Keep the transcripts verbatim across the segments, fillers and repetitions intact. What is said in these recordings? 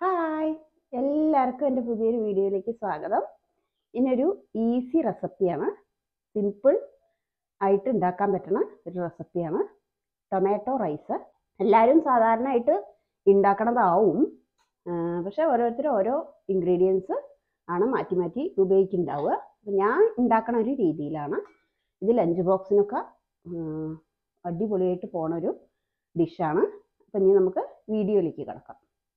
Hi, എല്ലാവർക്കും എൻ്റെ പുതിയൊരു വീഡിയോയിലേക്ക് സ്വാഗതം. ഇന്നൊരു ഈസി റെസിപ്പിയാണ്, സിമ്പിൾ ആയിട്ട് ഉണ്ടാക്കാൻ പറ്റുന്ന ഒരു റെസിപ്പിയാണ് ടൊമാറ്റോ റൈസ്. എല്ലാവരും സാധാരണയായിട്ട് ഉണ്ടാക്കണതാവും, പക്ഷേ ഓരോരുത്തരും ഓരോ ഇൻഗ്രീഡിയൻസ് ആണ് മാറ്റി മാറ്റി ഉപയോഗിക്കുന്നുണ്ടാവുക. അപ്പം ഞാൻ ഉണ്ടാക്കണ ഒരു രീതിയിലാണ്. ഇത് ലഞ്ച് ബോക്സിനൊക്കെ അടിപൊളിയായിട്ട് പോണ ഒരു ഡിഷാണ്. അപ്പം ഇനി നമുക്ക് വീഡിയോയിലേക്ക് കിടക്കാം.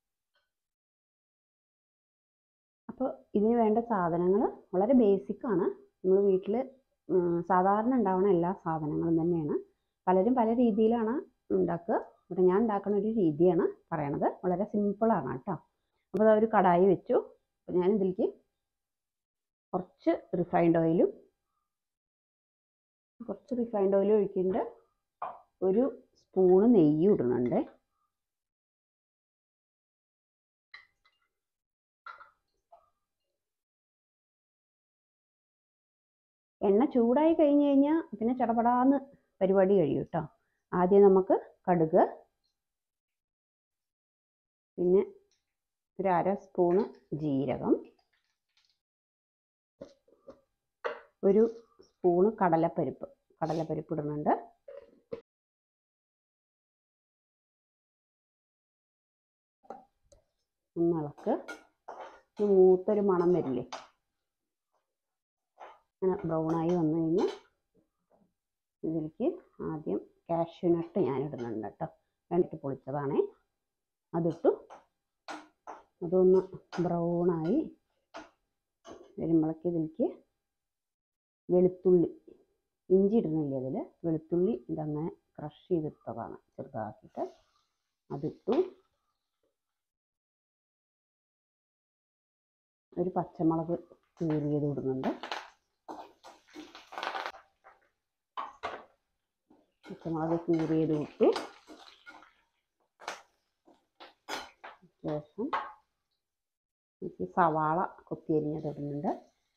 അപ്പോൾ ഇതിന് വേണ്ട സാധനങ്ങൾ വളരെ ബേസിക്കാണ്. നമ്മൾ വീട്ടിൽ സാധാരണ ഉണ്ടാവുന്ന എല്ലാ സാധനങ്ങളും തന്നെയാണ്. പലരും പല രീതിയിലാണ് ഉണ്ടാക്കുക. ഇവിടെ ഞാൻ ഉണ്ടാക്കുന്ന ഒരു രീതിയാണ് പറയണത്. വളരെ സിമ്പിളാണ് കേട്ടോ. അപ്പോൾ ഒരു കടായി വെച്ചു. അപ്പോൾ ഞാൻ ഇതിലേക്ക് കുറച്ച് റിഫൈൻഡ് ഓയിലും കുറച്ച് റിഫൈൻഡ് ഓയിലും ഒഴിക്കുന്നുണ്ട്. ഒരു സ്പൂണ് നെയ്യ് ഇടുന്നുണ്ട്. എണ്ണ ചൂടായി കഴിഞ്ഞ് കഴിഞ്ഞാൽ പിന്നെ ചടപടാന്ന് പരിപാടി കഴിയും കേട്ടോ. ആദ്യം നമുക്ക് കടുക്, പിന്നെ ഒരു അര സ്പൂണ് ജീരകം, ഒരു സ്പൂണ് കടലപ്പരിപ്പ് കടലപ്പരിപ്പ് ഇടുന്നുണ്ട്. ഒന്ന് ഇളക്ക്. മൂത്തൊരു മണം വരില്ലേ, അങ്ങനെ ബ്രൗണായി വന്നു കഴിഞ്ഞാൽ ഇതിലേക്ക് ആദ്യം കാഷ്യൂ നട്ട് ഞാൻ ഇടുന്നുണ്ട് കേട്ടോ. രണ്ടിട്ട് പൊളിച്ചതാണേ, അതിട്ടു. അതൊന്ന് ബ്രൗണായി വരുമ്പോഴേക്ക് ഇതിലേക്ക് വെളുത്തുള്ളി, ഇഞ്ചി ഇടുന്നില്ല അതിൽ, വെളുത്തുള്ളി ഇതങ്ങനെ ക്രഷ് ചെയ്തിട്ടതാണ് ചെറുതാക്കിയിട്ട്, അതിട്ടു. ഒരു പച്ചമുളക് കീറിയത് ഇടുന്നുണ്ട്. പച്ചമുളക് കീറിയത് ഇട്ടു. ശേഷം എനിക്ക് സവാള കൊത്തിയരിഞ്ഞത് ഇടുന്നുണ്ട്.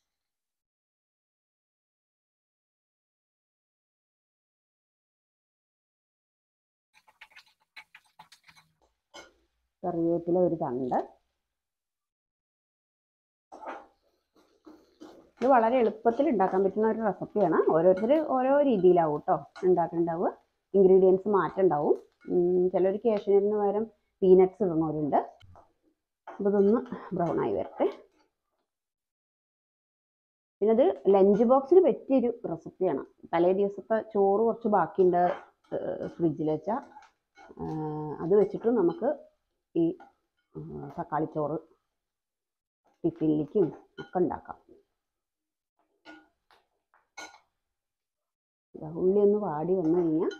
കറിവേപ്പില ഒരു തണ്ട്. ഇത് വളരെ എളുപ്പത്തിൽ ഉണ്ടാക്കാൻ പറ്റുന്ന ഒരു റെസിപ്പിയാണ്. ഓരോരുത്തർ ഓരോ രീതിയിലാവും കേട്ടോ ഉണ്ടാക്കുന്നുണ്ടാവുക. ഇൻഗ്രീഡിയൻസ് മാറ്റം ഉണ്ടാവും. ചിലർ കാഷ്യൂനട്ടിന് പകരം പീനട്ട്സ് ഇടുന്നവരുണ്ട്. അപ്പോൾ ഇതൊന്ന് ബ്രൗൺ ആയി വരട്ടെ. പിന്നെ ഇത് ലഞ്ച് ബോക്സിന് പറ്റിയൊരു റെസിപ്പിയാണ്. തലേ ദിവസത്തെ ചോറ് കുറച്ച് ബാക്കിയുണ്ട് ഫ്രിഡ്ജിൽ വെച്ചാൽ, അത് വെച്ചിട്ട് നമുക്ക് ഈ തക്കാളിച്ചോറ് ടിഫിനിലേക്കും ഒക്കെ ഉണ്ടാക്കാം. ഉള്ളി ഒന്ന് വാടി വന്നു കഴിഞ്ഞാൽ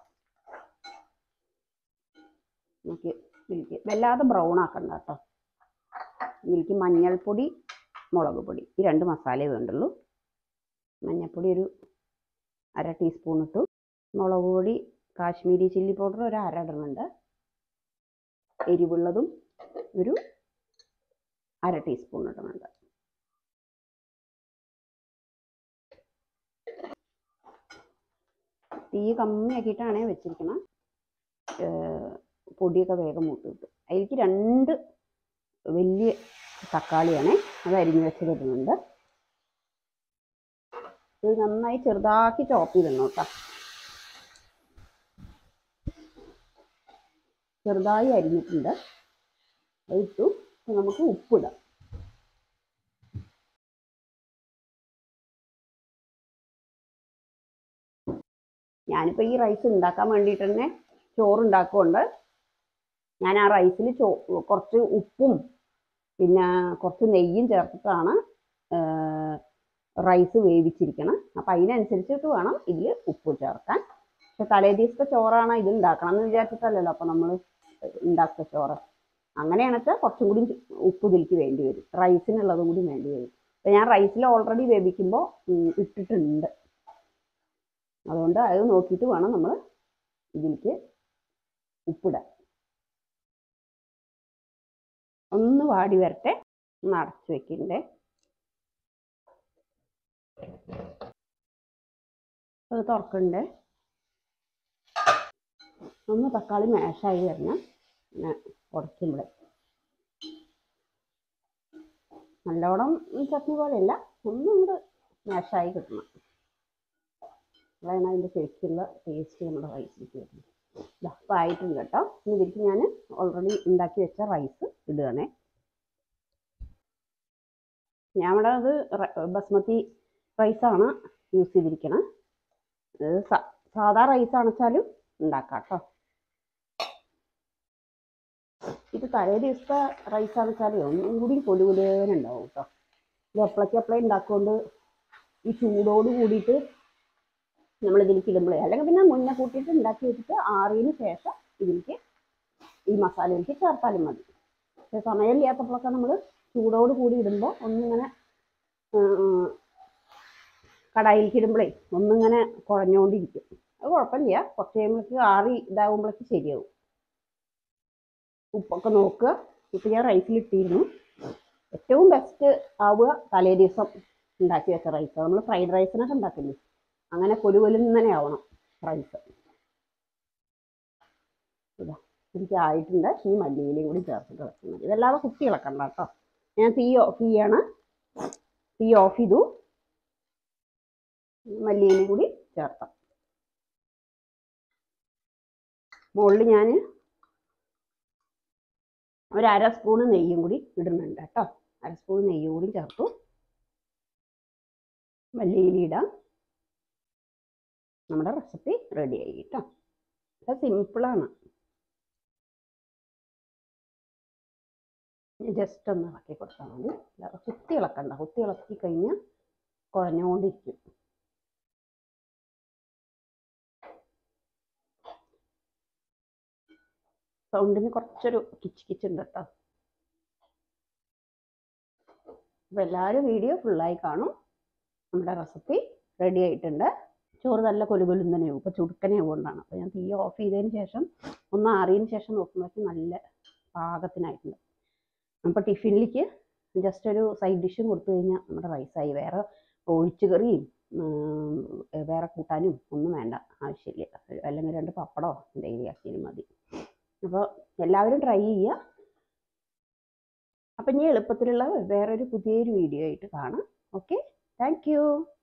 നമുക്ക് ഇതിലേക്ക് വല്ലാതെ ബ്രൗൺ ആക്കണ്ട കേട്ടോ. ഇതിലേക്ക് മഞ്ഞൾപ്പൊടി, മുളക് പൊടി, ഈ രണ്ട് മസാലയേ വേണ്ടുള്ളൂ. മഞ്ഞൾപ്പൊടി ഒരു അര ടീസ്പൂൺ ഇട്ടു. മുളക് പൊടി കാശ്മീരി ചില്ലി പൗഡർ ഒരു അര ഇടുന്നുണ്ട്. എരിവുള്ളതും ഒരു അര ടീസ്പൂൺ ഇടുന്നുണ്ട്. തീ കമ്മിയാക്കിയിട്ടാണ് വെച്ചിരിക്കുന്നത്. പൊടിയൊക്കെ വേഗം മൂത്ത് കിട്ടും. അതിലേക്ക് രണ്ട് വലിയ തക്കാളിയാണ് അത് അരിഞ്ഞ് വെച്ചത് ഇടുന്നുണ്ട്. ഇത് നന്നായി ചെറുതാക്കി ചോപ്പ് ചെയ്തിടണം കേട്ടോ. ചെറുതായി അരിഞ്ഞിട്ടുണ്ട്, അത് ഇട്ടു. നമുക്ക് ഉപ്പിടാം. ഞാനിപ്പോൾ ഈ റൈസ് ഉണ്ടാക്കാൻ വേണ്ടിയിട്ട് തന്നെ ചോറുണ്ടാക്കുകൊണ്ട് ഞാൻ ആ റൈസിൽ ചോ കുറച്ച് ഉപ്പും പിന്നെ കുറച്ച് നെയ്യും ചേർത്തിട്ടാണ് റൈസ് വേവിച്ചിരിക്കണം. അപ്പം അതിനനുസരിച്ചിട്ട് വേണം ഇതിൽ ഉപ്പ് ചേർക്കാൻ. പക്ഷെ തലേ ദിവസത്തെ ചോറാണ് ഇത് ഉണ്ടാക്കണം എന്ന് വിചാരിച്ചിട്ടല്ലല്ലോ അപ്പം നമ്മൾ ഉണ്ടാക്കുക ചോറ്. അങ്ങനെയാണെന്ന് വെച്ചാൽ കുറച്ചും കൂടി ഉപ്പ് ഇതിലേക്ക് വേണ്ടി വരും, റൈസിനുള്ളതും കൂടി വേണ്ടി വരും. അപ്പം ഞാൻ റൈസിൽ ഓൾറെഡി വേവിക്കുമ്പോൾ ഇട്ടിട്ടുണ്ട്. അതുകൊണ്ട് അത് നോക്കിയിട്ട് വേണം നമ്മൾ ഇതിലേക്ക് ഉപ്പിടാൻ. ഒന്ന് വാടി വരട്ടെ, ഒന്ന് അടച്ചു വെക്കണ്ടേ. അത് തുറക്കണ്ടേ. ഒന്ന് തക്കാളി മാഷായി വരണം. പിന്നെ ഉടയ്ക്കുമ്പോൾ നല്ലോണം ചട്നി പോലെയല്ല, ഒന്നും കൂടെ മാഷായി കിട്ടണം. അതാണ് അതിൻ്റെ ശരിക്കുള്ള ടേസ്റ്റ് നമ്മുടെ റൈസിലേക്ക് വരുന്നത്. ഇപ്പം ആയിട്ടുണ്ട് കേട്ടോ. ഇനി ഇതിലേക്ക് ഞാൻ ഓൾറെഡി ഉണ്ടാക്കി വെച്ച റൈസ് ഇടുകയാണേ. ഞാൻ ഇവിടെ അത് ബസ്മതി റൈസാണ് യൂസ് ചെയ്തിരിക്കണം. സാധാ റൈസ് ആണെച്ചാലും ഉണ്ടാക്കാം കേട്ടോ. ഇത് തലേ ദിവസത്തെ റൈസ് ആണെച്ചാലേ ഒന്നും കൂടി പൊലുപൊലുണ്ടാവും കേട്ടോ. ഇത് എപ്പോഴേക്ക് എപ്പോഴേ ഉണ്ടാക്കുകൊണ്ട് ഈ ചൂടോട് കൂടിയിട്ട് നമ്മൾ ഇതിലേക്ക് ഇടുമ്പോഴേ, അല്ലെങ്കിൽ പിന്നെ മുന്നേ കൂട്ടിയിട്ട് ഉണ്ടാക്കി വെച്ചിട്ട് ആറിയതിന് ശേഷം ഇതിലേക്ക് ഈ മസാലയിലേക്ക് ചേർത്താലും മതി. പക്ഷേ സമയമില്ലാത്തപ്പോഴൊക്കെ നമ്മൾ ചൂടോട് കൂടി ഇടുമ്പോൾ ഒന്നിങ്ങനെ കടായിലേക്ക് ഇടുമ്പോഴേ ഒന്നിങ്ങനെ കുഴഞ്ഞുകൊണ്ടിരിക്കും. അത് കുഴപ്പമില്ല, കുറച്ച് കഴിയുമ്പോഴേക്ക് ആറി ഇതാകുമ്പോഴേക്ക് ശരിയാവും. ഉപ്പൊക്കെ നോക്കുക. ഇപ്പം ഞാൻ റൈസിലിട്ടിരുന്നു. ഏറ്റവും ബെസ്റ്റ് ആവുക തലേ ദിവസം ഉണ്ടാക്കി വെച്ച റൈസ്. നമ്മൾ ഫ്രൈഡ് റൈസിനൊക്കെ ഉണ്ടാക്കില്ലേ, അങ്ങനെ കൊലുകൊലുന്നെ ആവണം റൈസ്. ഇതാ എനിക്ക് ആയിട്ടുണ്ട്. ഈ മല്ലിയിലയും കൂടി ചേർത്തിട്ട് ഇളക്കി മതി. ഇതല്ലാതെ കുത്തി ഇളക്കണ്ട കേട്ടോ. ഞാൻ തീ ഓഫ് ചെയ്യാണ്. തീ ഓഫ് ചെയ്തു. മല്ലിയിലയും കൂടി ചേർത്താം. മുകളിൽ ഞാൻ ഒരു അര സ്പൂണ് നെയ്യും കൂടി ഇടുന്നുണ്ട് കേട്ടോ. അര സ്പൂൺ നെയ്യും കൂടി ചേർത്തു. മല്ലിയില ഇടാം. നമ്മുടെ റെസിപ്പി റെഡി ആയി കേട്ടോ. ഇത് സിമ്പിളാണ്. ജസ്റ്റ് ഒന്ന് ഇളക്കി കൊടുത്താൽ മതി. അല്ലാതെ കുത്തി ഇളക്കണ്ട. കുത്തി ഇളക്കി കഴിഞ്ഞാൽ കുഴഞ്ഞുകൊണ്ടിരിക്കും. സൗണ്ടിന് കുറച്ചൊരു കിച്ച് കിച്ചുണ്ട് കേട്ടോ. അപ്പോൾ എല്ലാവരും വീഡിയോ ഫുള്ളായി കാണും. നമ്മുടെ റെസിപ്പി റെഡി ആയിട്ടുണ്ട്. ചോറ് നല്ല കൊലുകൊലും തന്നെയാവും. ഇപ്പോൾ ചുടുക്കനെ കൊണ്ടാണ്. അപ്പോൾ ഞാൻ തീ ഓഫ് ചെയ്തതിന് ശേഷം ഒന്ന് ആറിയതിന് ശേഷം നോക്കുമ്പോഴേക്കും നല്ല പാകത്തിനായിട്ടുണ്ട്. അപ്പോൾ ടിഫിനിലേക്ക് ജസ്റ്റ് ഒരു സൈഡ് ഡിഷും കൊടുത്തു കഴിഞ്ഞാൽ നമ്മുടെ റൈസായി. വേറെ ഒഴിച്ചുകറിയും വേറെ കൂട്ടാനും ഒന്നും വേണ്ട ആവശ്യമില്ല. അല്ലെങ്കിൽ രണ്ട് പപ്പടമോ എന്തെങ്കിലും ആക്കിയാലും മതി. അപ്പോൾ എല്ലാവരും ട്രൈ ചെയ്യുക. അപ്പം ഇനി എളുപ്പത്തിലുള്ള വേറൊരു പുതിയൊരു വീഡിയോ ആയിട്ട് കാണാം. Okay, thank U.